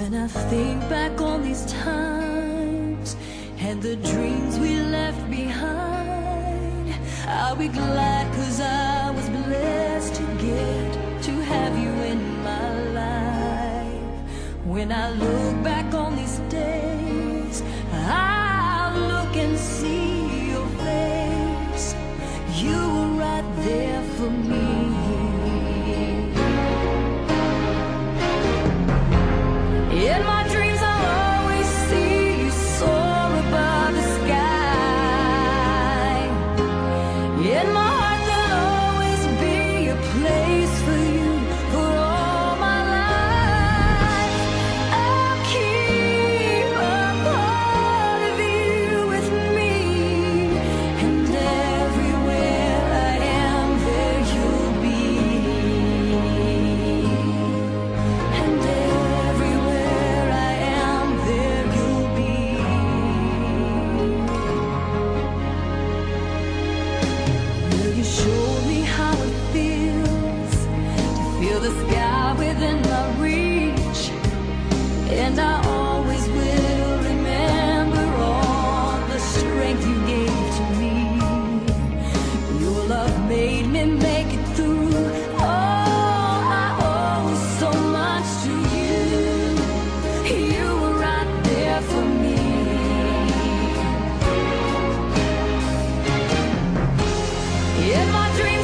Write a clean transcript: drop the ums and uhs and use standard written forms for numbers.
When I think back on these times and the dreams we left behind, I'll be glad 'cause I was blessed to get to have you in my life. When I look back on these days, I'll look and see your face. You were right there for me. In my dreams I'll always see you soar above the sky. In my heart there'll always be a place for you for all my life. I'll keep a part of you with me, and everywhere I am there you'll be. And everywhere I am there you'll be. Will you show me how it feels to feel the sky within my reach? And I always will remember all the strength you gave to me. Your love made me make it through. Oh, I owe so much to you. You were right there for me. In my dreams